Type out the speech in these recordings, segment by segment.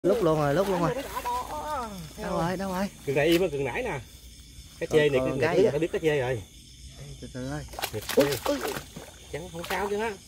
Lúc luôn rồi. Đâu rồi? Cần này im cần nãy nè. Cá chê này phải biết cá chê rồi. Từ từ ơi. Chẳng không sao chứ á.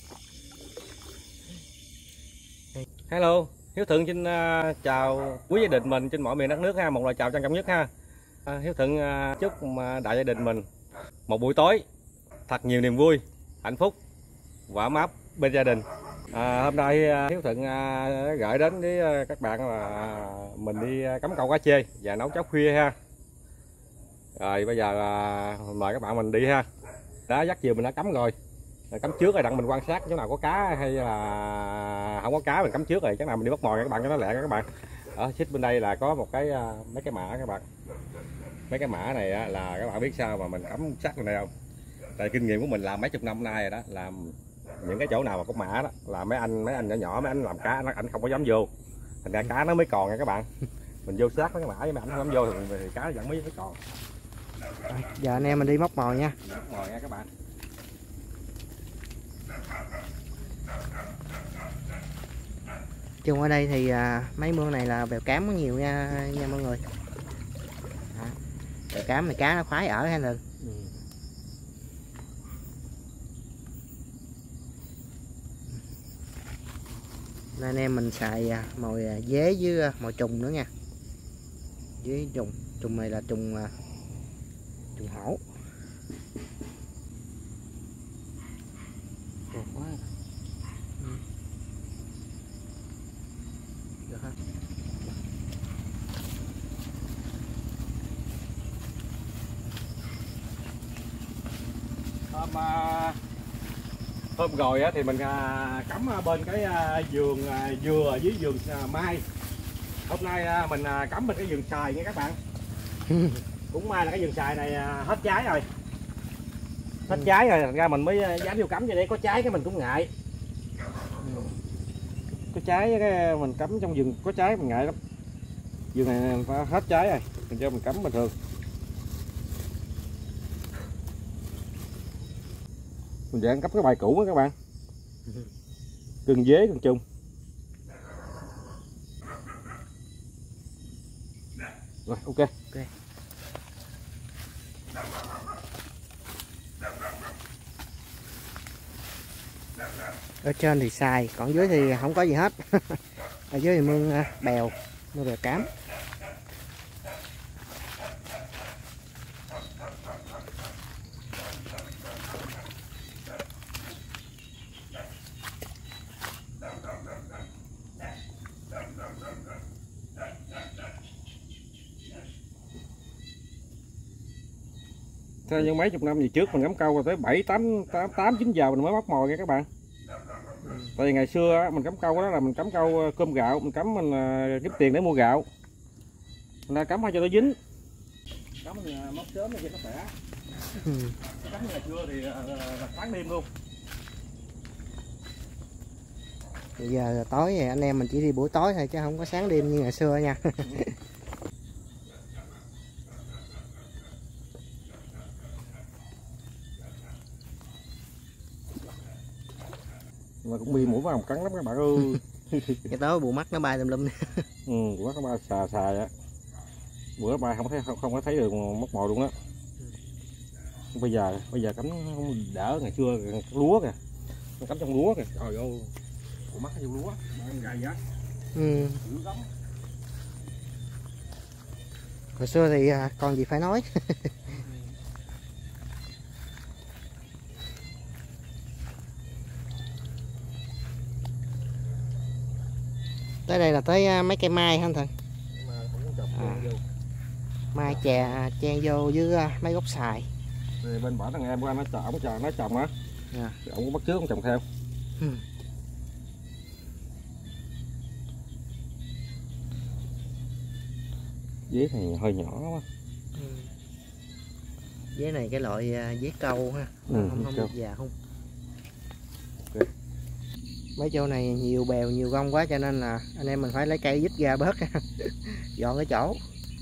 Hello, Hiếu Thuận xin chào quý gia đình mình trên mọi miền đất nước ha, một lời chào trân trọng nhất ha. Hiếu Thuận chúc đại gia đình mình một buổi tối thật nhiều niềm vui, hạnh phúc và ấm áp bên gia đình. Hôm nay Hiếu Thuận gửi đến với các bạn là mình đi cắm câu cá chê và nấu cháo khuya ha. Rồi bây giờ mời các bạn mình đi ha. Đã dắt chiều mình đã cắm rồi. Cắm trước rồi đặng mình quan sát chỗ nào có cá hay là không có cá mình cắm trước rồi, chắc nào mình đi bắt mồi các bạn cho nó lẹ các bạn. Ở xích bên đây là có một cái mấy cái mã các bạn. Mấy cái mã này là các bạn biết sao mà mình cắm sát bên đây không? Tại kinh nghiệm của mình làm mấy chục năm nay rồi đó, làm những cái chỗ nào mà có mã đó là mấy anh nhỏ nhỏ mấy anh làm cá anh không có dám vô, thành ra cá nó mới còn nha các bạn. Mình vô sát mấy cái mã với mấy anh không dám vô thì cá vẫn mới còn. Giờ anh em mình đi móc mồi nha. Móc mồi nha các bạn. Chung ở đây thì mấy mương này là bèo cám có nhiều nha mọi người. Bèo cám này cá nó khoái ở ha Lừng. Nên anh em mình xài mồi dế với mồi trùng nữa nha. Với trùng này là trùng hổ. Quá. Được ha. Hôm rồi thì mình cắm bên cái vườn dừa với vườn mai. Hôm nay mình cắm bên cái vườn xoài nha các bạn. Cũng may là cái vườn xoài này hết trái rồi. Hết trái rồi thành ra mình mới dám vô cắm, vậy để có trái cái mình cũng ngại. Có trái cái mình cắm trong vườn có trái mình ngại lắm. Vườn này phải hết trái rồi, mình cho mình cắm bình thường. Mình dạng cắm cái bài cũ đó các bạn. Cần dế cần chung. Rồi ok. Ở trên thì xài, còn dưới thì không có gì hết. Ở dưới thì mương bèo cám. Theo như mấy chục năm về trước mình cắm câu rồi tới 7, 8, 9 giờ mình mới bắt mồi nha các bạn. Tại vì ngày xưa mình cắm câu đó là mình cắm câu cơm gạo, mình cắm mình kiếm tiền để mua gạo. Mình đã cắm cho nó dính. Cắm mình móc sớm cho nó khỏe. Cắm ngày xưa thì sáng đêm luôn. Bây giờ là tối thì anh em mình chỉ đi buổi tối thôi chứ không có sáng đêm như ngày xưa nha. Mà cũng bị mũi vào cắn lắm các bạn ơi. Cái tối bộ mắt nó bay tùm lum. Bộ mắt nó bay xài á. Bữa bay không có thấy được móc mồi luôn đó. Bây giờ cắm không đỡ ngày xưa lúa kìa. Nó cắm trong lúa kìa. Trời ơi. Bộ mắt vô lúa, mà gầy á. Hồi xưa thì còn gì phải nói. Tới đây là tới mấy cây mai hả anh Thần? Mai chè chen vô với mấy gốc xoài. Thì bên bển thằng em của anh nó trồng á. Ông có bắt trước ông trồng theo. Dế này hơi nhỏ quá. Dế này cái loại dế câu ha. Không già không. Okay. Mấy chỗ này nhiều bèo nhiều gông quá cho nên là anh em mình phải lấy cây dít ra bớt. Dọn cái chỗ.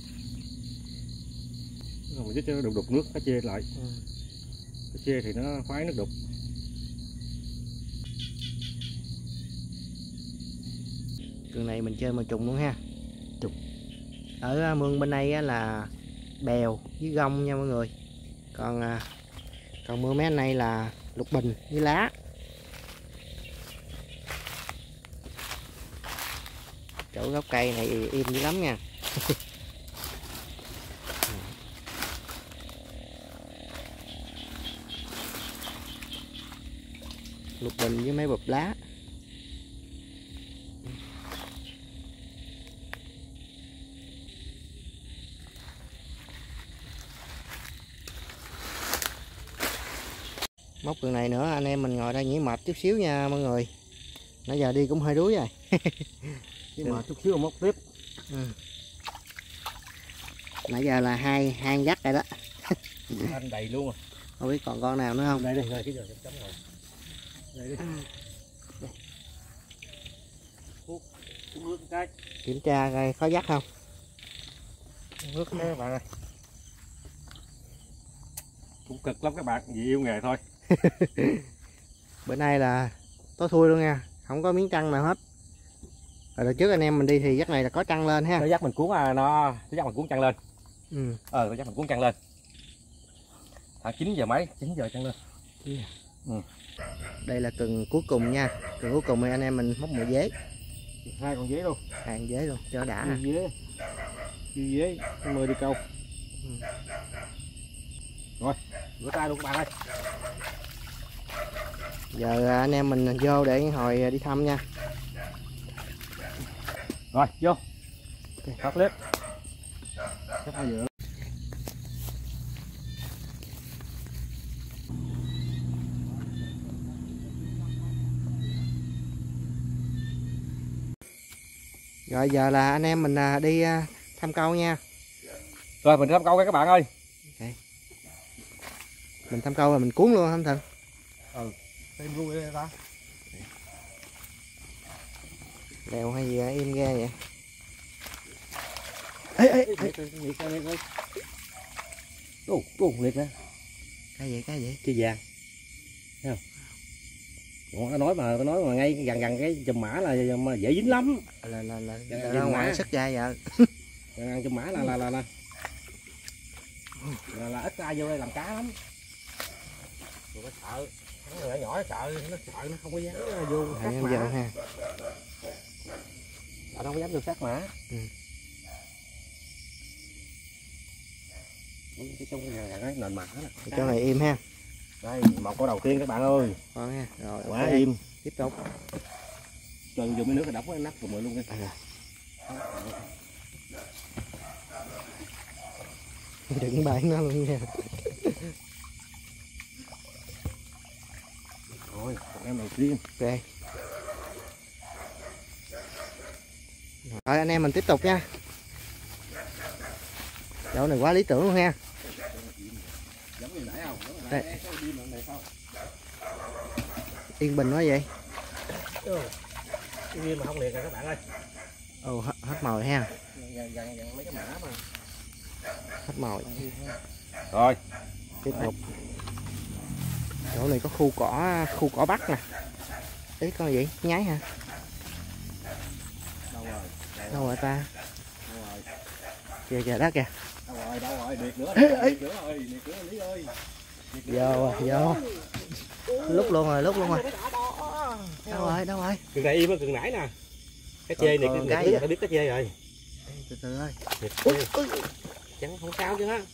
Mình dít cho nó đục nước cá chê lại. Cá chê thì nó khoái nước đục. Lần này mình chơi mồi trùng luôn ha. Ở mương bên đây á là bèo với gông nha mọi người. Còn mương mấy anh này là lục bình với lá. Chỗ gốc cây này im dữ lắm nha. Lục bình với mấy bụp lá. Móc đường này nữa, anh em mình ngồi đây nghỉ mệt chút xíu nha mọi người. Nãy giờ đi cũng hơi đuối rồi. Chứ mà chút xíu móc tiếp. Nãy giờ là hai dắt rồi đó. Anh đầy luôn rồi. Không biết còn con nào nữa không? Đây rồi, cái giờ chấm rồi. Đây đi. Hút nước cái. Kiểm tra coi có dắt không? Nước cái các bạn ơi. Cũng cực lắm các bạn, vì yêu nghề thôi. Bữa nay là tối thui luôn nha, không có miếng trăng nào hết. Rồi đợt trước anh em mình đi thì dắt này là có trăng lên ha. Nó dắt mình cuốn nó dắt mình cuốn trăng lên. Nó dắt mình cuốn trăng lên. Khoảng 9 giờ mấy, 9 giờ trăng lên. Đây là cần cuối cùng nha. Cần cuối cùng thì anh em mình móc một dế. 2 con dế luôn. 2 con dế luôn cho đã. Dế 10 đi câu. Rồi, rửa tay luôn các bạn ơi. Giờ anh em mình vô để hồi đi thăm nha. Rồi, vô. Phát clip. Chắc bao giờ. Rồi giờ là anh em mình đi thăm câu nha. Rồi mình thăm câu các bạn ơi. Okay. Mình thăm câu là mình cuốn luôn không Thần? Thêm vui đây ta. Lèo hay gì im ghê vậy? Ê. Liệt nè. Cái gì? Chi vàng. Thấy không? Nó nói mà ngay gần cái chùm mã là mà dễ dính lắm. Là ra ngoài sức ra vậy. Gần chùm mã là ít ai vô đây làm cá lắm. Đừng có sợ. Nó nhỏ sợ nó không có dám vô sát mã. Ha. Nó không có dám vô sát mã. Cái trong cái nền mặt đó nè. Chỗ này im ha. Đây, một con đầu tiên các bạn ơi. Con ha. Rồi Quá im. Tiếp tục. Cho dùng cái nước cái đóng cái nắp cùng luôn đi. Đừng bán nó luôn nha. Rồi, em đầu tiên. Ok. Rồi anh em mình tiếp tục nha. Chỗ này quá lý tưởng luôn ha. Giống như nãy không? Đây. Yên bình quá vậy. Yên mà không liệt rồi các bạn ơi. Hết mồi ha. Gần mấy cái mã mà. Hết mồi. Rồi, tiếp tục. Chỗ này có khu cỏ Bắc nè. Ý con gì? Nháy hả? Đâu rồi ta? Kìa đó kìa. Đâu rồi, điệt nữa. Điệt nữa Lý ơi. Vô. Lúc luôn rồi. Đâu rồi? Cường này im á, cường nãy nè. Cái chê này cái biết cái chê rồi. Từ từ ơi. Chẳng không sao chứ á.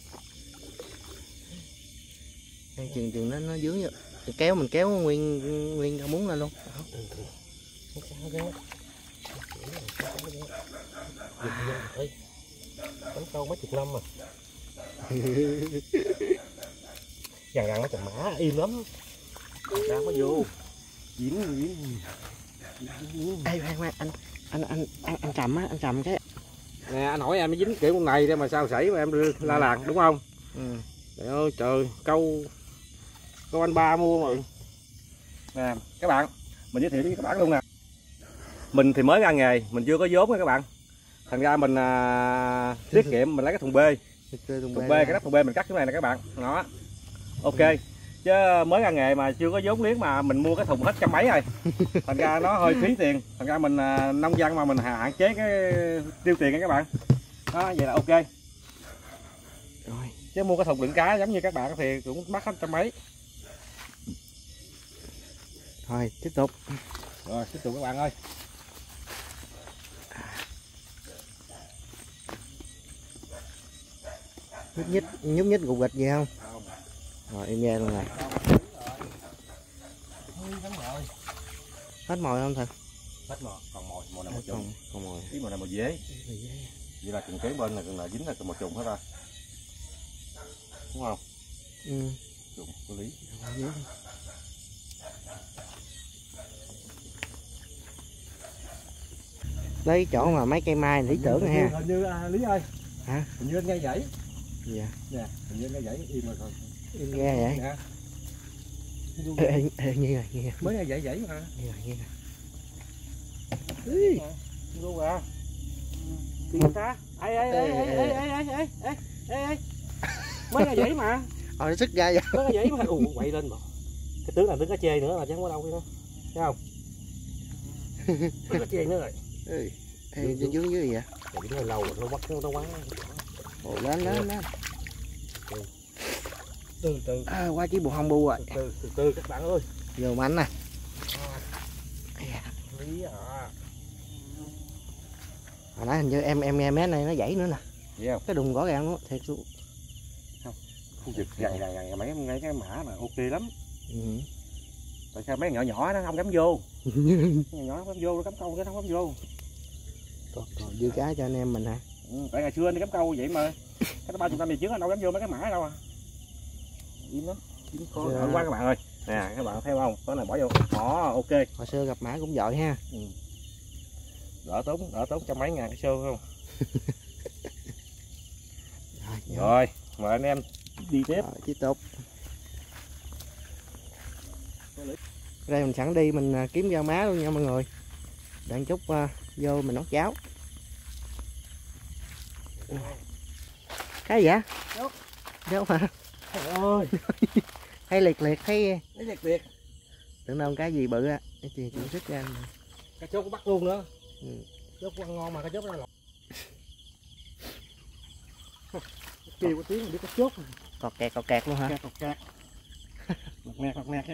Chừng nó dướng vậy. Mình kéo nguyên cả muốn lên luôn. Không sao chứ. Bắn câu mấy chục năm mà. Gần nó chầm mã im lắm. Đang có vô. Diễn. Ê khoan anh trầm cái. Nè anh hỏi em mới dính kiểu con này để mà sao sảy mà em la làng đúng không? Trời ơi trời, câu anh ba mua rồi. Nè các bạn, mình giới thiệu với các bạn luôn nè. Mình thì mới ra nghề, mình chưa có vốn nha các bạn. Thành ra mình tiết kiệm, mình lấy cái thùng B. Thùng B, cái nắp thùng B mình cắt cái này nè các bạn. Đó. Ok. chứ mới ra nghề mà chưa có vốn liếng mà mình mua cái thùng hết trăm mấy rồi. Thành ra nó hơi phí tiền, thành ra mình nông dân mà mình hạn chế cái tiêu tiền nha các bạn. Đó, vậy là ok. Rồi. Chứ mua cái thùng đựng cá giống như các bạn thì cũng mắc hết trăm mấy. Thôi tiếp tục. Rồi tiếp tục các bạn ơi. Nhúc nhích gục gịch gì không? Rồi em nghe luôn rồi. Hết mồi không Thần? Hết mồi, còn mồi này một trùng. Còn mồi. Cái mồi này một dế. Vậy là từng kế bên là dính là một trùng hết rồi. Đúng không? Ừ. Trùng xử lý. Lấy chỗ mà mấy cây mai lý tưởng rồi ha. Hình như Lý ơi. Hả? Hình như anh nghe dãy. Dạ. Nè, hình như anh nghe dãy im rồi còn. Em nghe vậy. Nè. Nghe rồi, nghe. Mới nghe dãy mà. Nghe rồi, nghe rồi. Luôn à. Gì ta? Ê. Mới nghe dãy mà. Nó sức ra vậy. Mới nghe dãy mà. Quậy lên mà. Cái tướng là tướng cá chê nữa là chứ không có đâu kia đâu. Thấy không? Tướng cá chê nữa rồi. Ê, dưới vậy? Cái này lâu rồi, nó bắt nó quá. Ồ, lên. Từ từ. À, qua chiếc bộ hông bu rồi. Từ các bạn ơi. Vô mạnh nè. Lý à. Hồi nãy hình như em nghe mé này nó dãy nữa nè. Vậy không? Cái đùng rõ ràng nó thiệt luôn. Khu vực gần mấy cái mã là ok lắm. Ừ. Tại sao mấy nhỏ nó không cắm vô? Nhỏ cắm vô, nó cắm câu cái nó không cắm vô. Còn dư cá cho anh em mình hả? Tại ngày xưa anh đi cắm câu vậy mà. Cái 30 năm về trước anh đâu cắm vô mấy cái mã đâu à. Im lắm. Ở quá các bạn ơi. Nè các bạn thấy không? Cái này bỏ vô. Ok. Hồi xưa gặp mã cũng giỏi ha. Đỡ tốn trăm mấy ngàn cái xô không? Rồi, Rồi, mời anh em đi tiếp. Rồi, tiếp tục. Đây mình sẵn đi mình kiếm rau má luôn nha mọi người. Đợi chút vô mình nấu cháo. Cái gì vậy? Đâu hả? Trời ơi. Thấy liệt thấy Liệt. tưởng đâu cái gì bự á. Cái gì cũng sức ra. Cá chốt có bắt luôn nữa. Chốt ăn ngon mà cá chốt nó lọt. Kêu có tiếng biết cá chốt. Cọt kẹt luôn hả? Cọt kẹt. Lọt nẹt á.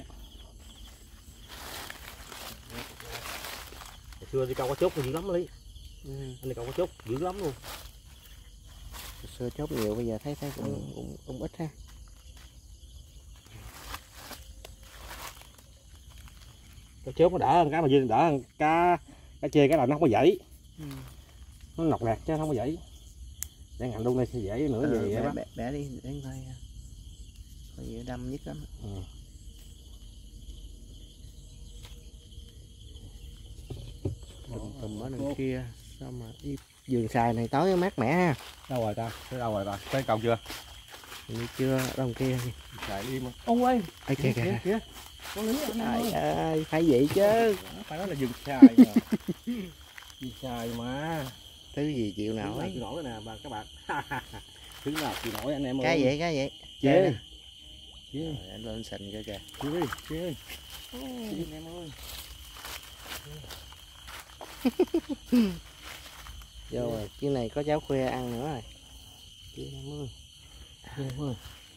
Hồi xưa đi câu cá chốt dữ lắm Lý. Anh đi câu cá chốt dữ lắm luôn. Hồi xưa chốt nhiều bây giờ thấy cũng ít ha. Cá chốt nó đỡ hơn cá mà dư đỡ hơn cá chê cái là nó không có dãy. Nó ngọc nẹt chứ nó không có dãy. Để ngạnh luôn đây thì dãy nữa gì vậy đó. Bẻ đi để coi gì đâm nhất lắm. Tùm ở đằng kia sao mà đi vườn xài này tối mát mẻ ha. Đâu rồi ta? Tới cầu chưa? Như chưa đằng kia. Xài đi mà. Ôi. Ai kìa. Có lý anh ơi. Phải vậy chứ. Phải nói là vườn xài mà. Vườn xài mà. Thứ gì chịu nổi. Chịu nổi nè các bạn. Thứ nào chịu nổi anh em ơi. Cái vậy? Chê. Anh lên sình kìa kìa. Chê. Anh em ơi. Vô rồi, cái này có cháo khuya ăn nữa rồi. Chị em ơi.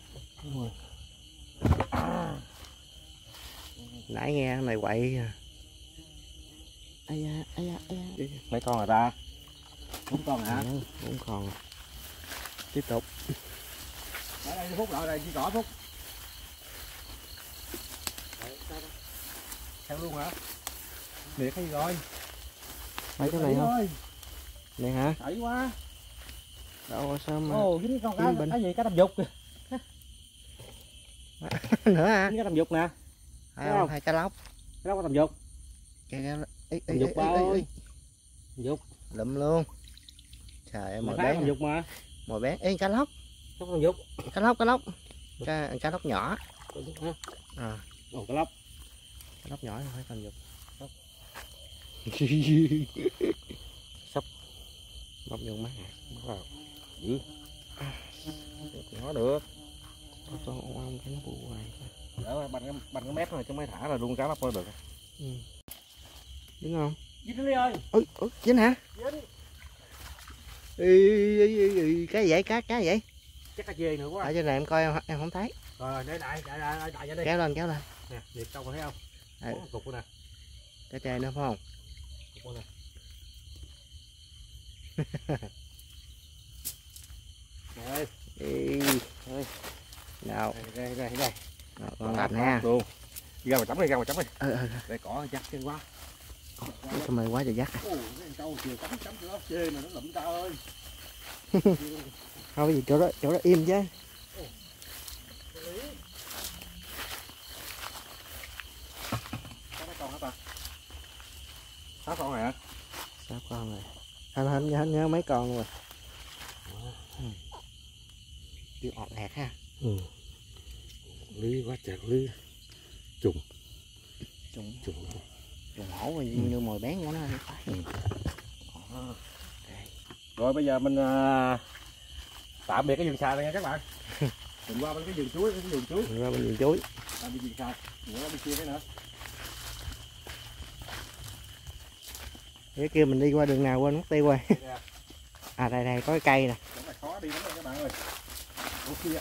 Nãy nghe cái này quậy à. Ai da. Mấy con rồi ta? 4 con hả? 4 con. Tiếp tục. Ở đây Phúc lại đây, chỉ cỏ Phúc. Theo luôn hả? Liệt cái gì rồi? Mấy cái này không? Này hả? Đẩy quá. Đâu sao mà. Ồ, cái con cái gì? Cá đầm dục kìa. Nữa hả? Cái đầm dục nè. Hai cá lóc. Cái đó có đầm dục. Dục ơi. Dục. Lụm luôn. Trời ơi mồi bé. Dục mà. Mồi bé. Ê cá lóc. Có đầm dục. Cá lóc. Cá lóc nhỏ. À. Ồ cá lóc. Cá lóc nhỏ phải cần dục. Sắp. Bóc vô mắt. Wow. Dữ. Nó được. Con ông cái nó bù hoài. Ở bằng cái mép này chứ mới thả là luôn cá mắc coi được. Ừ. Dính không? Dính đi ơi. Dính hả? Dính. Cái vậy cá vậy? Chắc cá chê nữa quá. Ở trên này em coi em không thấy. Rồi để đại ra đi. Kéo lên. Nè, liệt câu thấy không? Một cục nè. Cá chê nữa phải không? Cục nè. Đây. Nào. Đây. Rồi, con lạch ha. Luôn. Đi ra mà chấm đi. Để cỏ chắc chân quá. Sao mày quá trời dắt. Câu chiều chấm nữa, chê mà nó lụm ta ơi. Thôi gì chỗ đó im chứ. Có mấy con hả ta? 6 con rồi hả? 6 con rồi. Hình nhớ mấy con rồi. Chưa ọt ẹt ha. Lưới quá trời lưới. Trùng hổ rồi như mồi bén của nó. Rồi bây giờ mình tạm biệt cái vườn xài này nha các bạn. Mình qua bên cái vườn chuối, tạm biệt vườn xài. Nữa bên kia cái nữa. Cái kia mình đi qua đường nào quên mất tiêu rồi. À đây có cái cây nè. Chỗ này khó đi lắm rồi các bạn ơi. Chỗ kia.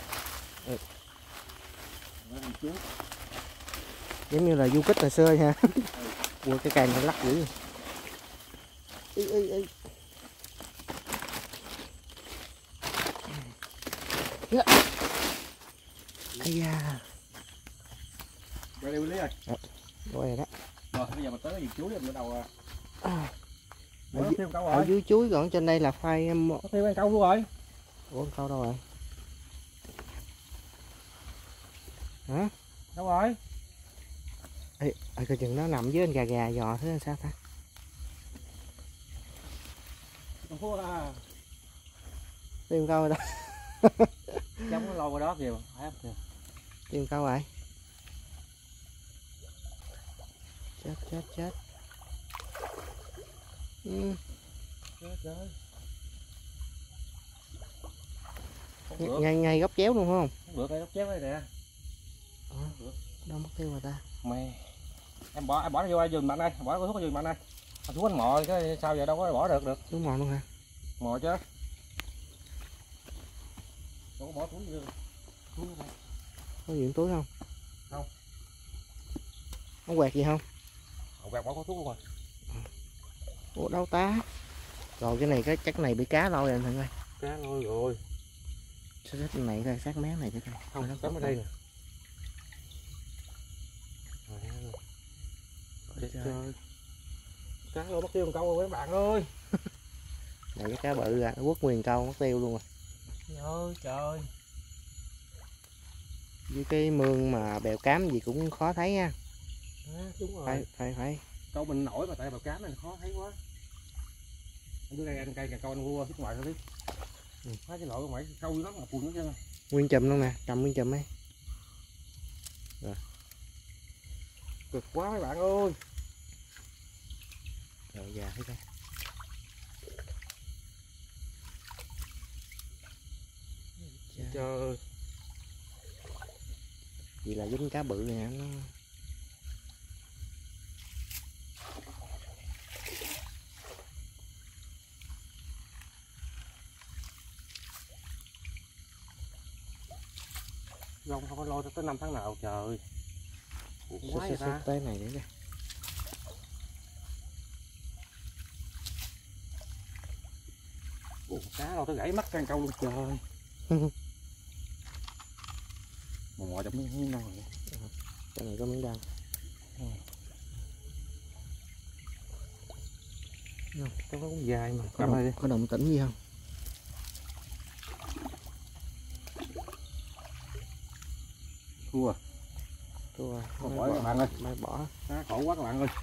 Giống như là du kích hồi xưa nha. Ui cái cây nó lắc dữ. Ây da. Rồi đi Lý ơi. Rồi đó. Rồi bây giờ mình tới cái vườn chuối mình bắt đầu. Ở dưới chuối còn trên đây là khoai. Có thêm ăn câu luôn rồi. Ủa con câu đâu rồi? Hả? Đâu rồi? Ê, coi chừng nó nằm dưới anh gà giò thế sao ta? Tìm câu rồi đó. Trong nó lâu qua đó kìa. Tìm câu rồi. Chết. Ngay góc chéo luôn không? Bữa cây góc chéo đây nè. Đâu mất tiêu rồi ta? Mày em bỏ nó vô vườn bạn đây, bỏ cái thuốc vô vườn bạn đây. Thuốc anh mò cái sao giờ đâu có bỏ được. Đúng mò luôn hả? Mò chứ. Đâu có bỏ túi vô. Có gì trong túi không? Không. Có quẹt gì không? Quẹt bỏ có thuốc luôn rồi. Ủa đâu ta? Rồi cái này chắc này bị cá lâu rồi anh Thịnh ơi. Cá lâu rồi. Sát này coi, sát mé này coi. Không, nó cắm ở đây nè. Trời. Cá rồi mất tiêu một câu rồi các bạn ơi. Này cái cá bự à, nó quất nguyên câu mất tiêu luôn rồi. Trời. Với cái mương mà bèo cám gì cũng khó thấy nha. Đúng rồi. Phải. Câu mình nổi mà tại bèo cám này khó thấy quá. Anh đưa đây anh cây câu anh mua phía ngoài thôi đi. Mấy cái nổi ngoài câu lắm mà phun nó chứ. Nguyên chùm luôn nè, cầm nguyên chùm ấy. Rồi. Cực quá mấy bạn ơi. Rồi già thấy coi. Trời. Vì là dính cá bự nè nó. Rong không có lo tới 5 tháng nào trời. Quá vậy ta. Tới này để coi. Cá đâu tới gãy mắt can câu luôn trời. Mò trong miếng nào vậy? Cái này có miếng đau. Cái nó cũng dài mà. Có động tĩnh gì không? Thua. Bỏ các bạn ơi. Mai bỏ. Cá khổ quá các bạn ơi.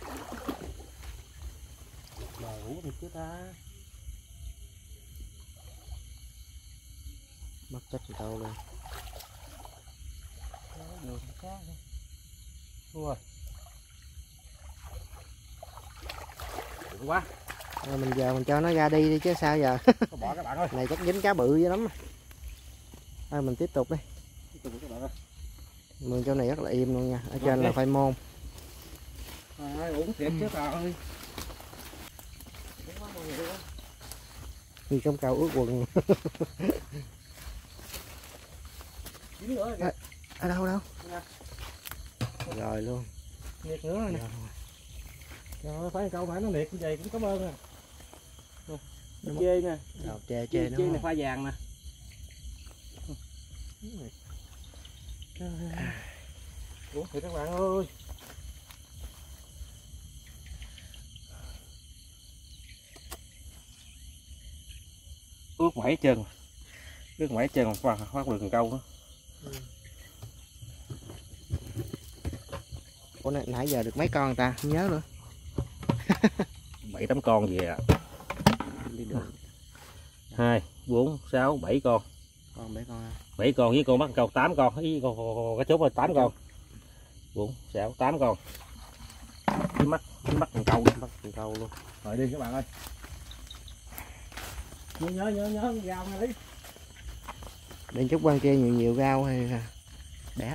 Mà ngủ thiệt chứ ta. Mất tích một câu luôn. Thua. Đừng quá. Rồi mình giờ mình cho nó ra đi chứ sao giờ. Bỏ các bạn ơi. Này chắc dính cá bự dữ lắm. Thôi mình tiếp tục đi. Tiếp tục các bạn ơi. Mương chỗ này rất là im luôn nha, ở trên là khoai môn. Uống thiệt chứ trời ơi. Như trong cao ướt quần. Ở đâu đâu? Rồi luôn. Liệt nữa nè. Rồi phải câu phải nó liệt như vậy cũng cảm ơn à. Chê nè. Chê Chê này pha vàng nè. Uống thiệt các bạn ơi. Ướt mẩy trơn. Ướt mẩy trơn qua phát được cần câu đó. Ủa nãy giờ được mấy con người ta, không nhớ nữa. 7-8 con gì à. Đi được. 2, 4, 6, 7 con. Còn 7 con. 7 con với con bắt câu 8 con, với con cá chốt là 8 con. 4, 6, 8 con. Cái mắt cần câu, bắt cần câu luôn. Rồi đi các bạn ơi. Nhớ rau nha đi. Bên chút quan kia nhiều rau hay là đẹp.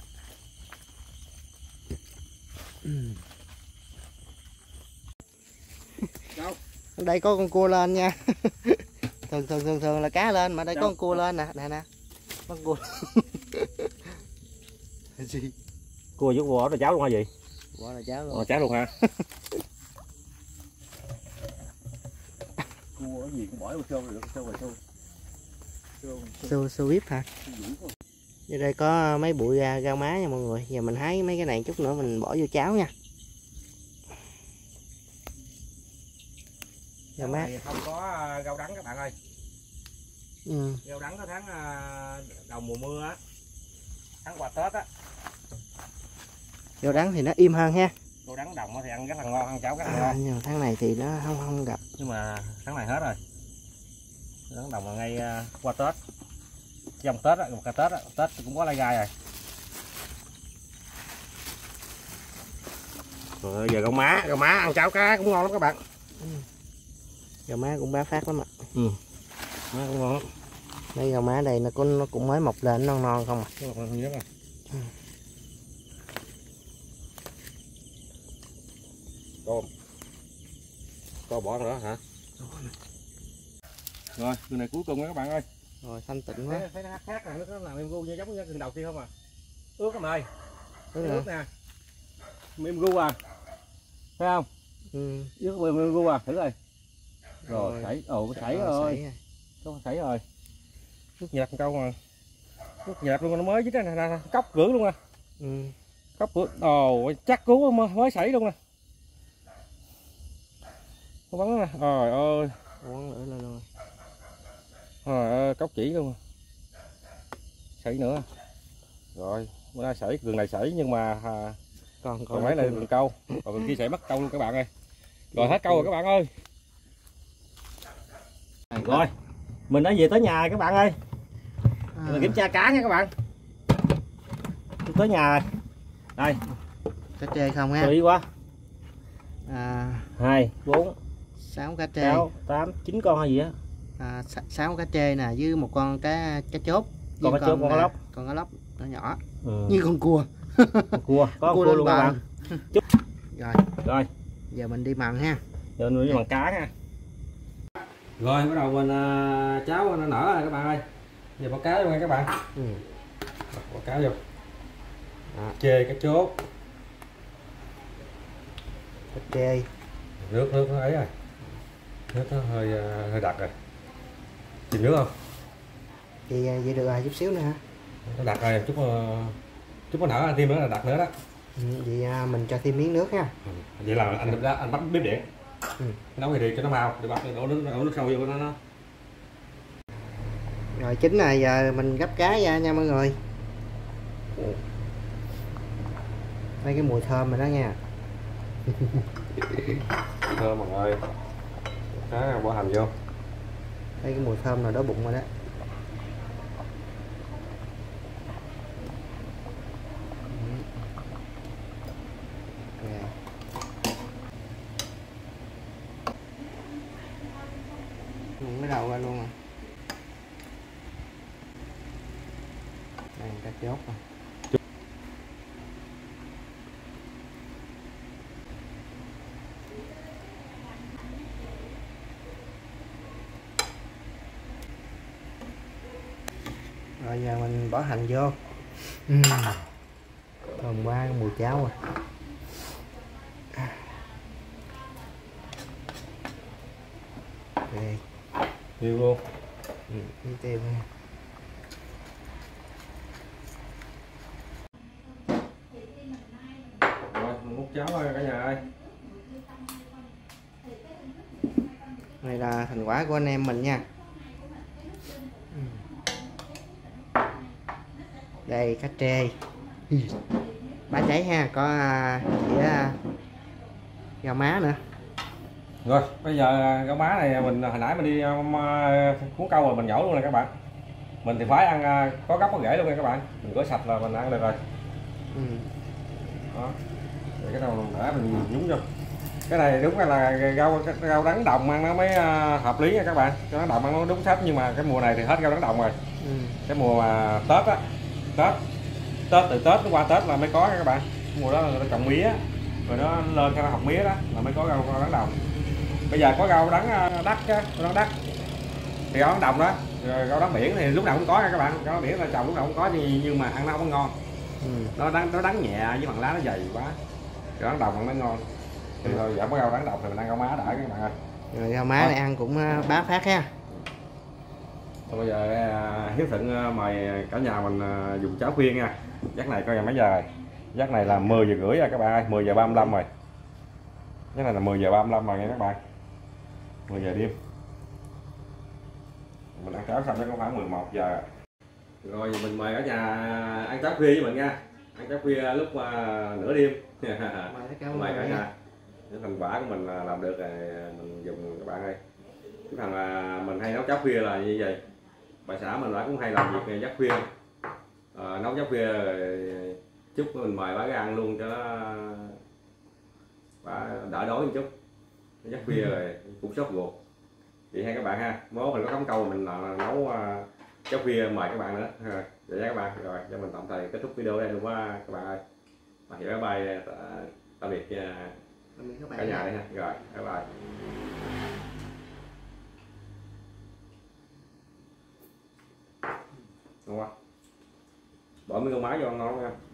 Ở đây có con cua lên nha. thường là cá lên mà đây có con cua lên nè, nè con cua. Gì? Cua với bò là cháo luôn hả gì? Bò là cháo luôn. Cháo luôn hả? Cua cái gì cũng bỏ vô được, Sô bíp hả? Ở đây có mấy bụi rau má nha mọi người. Giờ mình hái mấy cái này chút nữa mình bỏ vô cháo nha. Rau má không có rau đắng các bạn ơi. Rau đắng có tháng đầu mùa mưa á, tháng qua Tết á. Rau đắng thì nó im hơn ha. Rau đắng đồng thì ăn rất là ngon, ăn cháo rất là ngon. Nhưng tháng này thì nó không gặp. Nhưng mà tháng này hết rồi. Rau đắng đồng là ngay qua Tết. Dòng Tết á, cả Tết á, Tết cũng có lai gai rồi. Rồi giờ rau má ăn cháo cá cũng ngon lắm các bạn. Rau má cũng bá phát lắm ạ. Má cũng ngon lắm. Mấy rau má đây nó cũng mới mọc lên non không à. Cô bỏ nữa hả? Rồi, người này cuối cùng các bạn ơi. Rồi thanh tịnh quá. Thấy nó khác rồi, nó làm em gu như giống như lần đầu tiên không à. Ướt lắm ơi. Ướt nè. Em gu à. Thấy không? Ướt em gu à, thử rồi. Rồi sảy, sảy rồi. Có sảy rồi. Nước nhạt câu mà. Nước nhạt luôn nó mới chứ nè, cốc rửa luôn à. Cốc rửa. Chắc cứu mới sảy luôn nè. Nó bắn nè. Trời ơi. Bắn lửa lên luôn. Trời ơi, cốc chỉ luôn. Sảy nữa. Rồi, bữa nay sảy, gần này sảy nhưng mà còn mấy này gần câu. Còn gần kia sẽ bắt câu luôn các bạn ơi. Rồi hết câu rồi các bạn ơi. Rồi, mình đã về tới nhà các bạn ơi. Mình kiểm tra cá nha các bạn. Tới nhà rồi. Đây. Cá trê không ha? Tùy quá. 2, 4, 6 cá trê. 6, 8, 9 con hay gì á. 6 cá trê nè với một con cá chốt. Con cá chốt, con cá lóc. Con cá lóc nó nhỏ. Như con cua. Con cua, có cua luôn các bạn. Rồi. Giờ mình đi mần ha. Giờ mình đi mần cá ha. Rồi bắt đầu mình cháo nó nở rồi các bạn ơi. Giờ bỏ cá vô nha các bạn. Bỏ cá vô. Chê cá chốt. Cá trê. Nước nó ấy rồi. Nước nó hơi đặc rồi. Chìm nước không? Vậy được rồi, chút xíu nữa hả? Nó đặc rồi, chút nó nở thêm nữa là đặc nữa đó. Vậy mình cho thêm miếng nước ha. Vậy là anh bắt bếp điện. Nấu thì cho nó mau, để bắt đổ nước sâu vô nó. Rồi chín rồi, giờ mình gấp cá ra nha mọi người. Đây cái mùi thơm rồi đó nha. Thơm mọi người. Cá bỏ hành vô. Đây cái mùi thơm rồi đó bụng rồi đó. Cái đầu ra luôn rồi. Đây cá chốt rồi. Rồi giờ mình bỏ hành vô. Thơm quá mùi cháo à. Đây. Nhiều luôn. Đi tiêu nha. Rồi múc cháo ơi cả nhà ơi. Này là thành quả của anh em mình nha. Đây cá trê. Bá cháy ha, có dĩa rau má nữa. Rồi bây giờ gáo má này mình hồi nãy mình đi cuốn câu rồi mình nhổ luôn nè các bạn. Mình thì phải ăn có gốc có rễ luôn nha các bạn. Mình rửa sạch là mình ăn được rồi. Đó. Rồi cái đầu để mình nhúng vô. Cái này đúng là rau đắng đồng ăn nó mới hợp lý nha các bạn. Rau đắng đồng ăn nó đúng sách, nhưng mà cái mùa này thì hết rau đắng đồng rồi. Cái mùa mà Tết á, Tết từ Tết nó qua Tết là mới có nha các bạn. Mùa đó là người ta trồng mía rồi nó lên theo học mía đó là mới có rau đắng đồng. Bây giờ có rau đắng đắc á, rau đắng đắc thì rau đắng đồng đó, rồi rau đắng biển thì lúc nào cũng có nha các bạn. Rau đắng biển là trồng lúc nào cũng có, nhưng mà ăn nó không có ngon. Nó đắng nhẹ với bằng lá nó dày quá. Rau đắng đồng ăn nó ngon. Thì thôi giảm có rau đắng đồng thì mình ăn rau má đã các bạn ơi. Rồi rau má này ăn cũng bá phát ha. Thôi bây giờ Hiếu Thuận mời cả nhà mình dùng cháo khuya nha. Giấc này coi là mấy giờ rồi. Giấc này là 10 giờ rưỡi rồi các bạn ơi, 10 giờ 35 rồi. Giấc này là 10 giờ 35 rồi nha các bạn. 10 giờ đêm. Mình ăn cháo xong chắc cũng khoảng 11 giờ. Rồi mình mời cả nhà ăn cháo khuya với mình nha. Ăn cháo khuya lúc nửa đêm. Mời cả nhà. Cái thành quả của mình làm được rồi mình dùng các bạn ơi. Cái thằng mình hay nấu cháo khuya là như vậy. Bà xã mình cũng hay làm việc giấc khuya. Nấu cháo khuya chút mình mời bà cái ăn luôn cho nó bà đỡ đói một chút. Giấc khuya rồi cũng sốt ruột. Vậy ha các bạn ha. Mốt mình có cắm câu mình nấu cháo khuya mời các bạn nữa. Vậy nha các bạn. Rồi cho mình tạm thời kết thúc video đây luôn quá các bạn ơi. Mà hiểu bye tạm biệt cả nhà đây ha. Rồi bye bye. Ngon quá. Bỏ miếng con má vô ngon nha.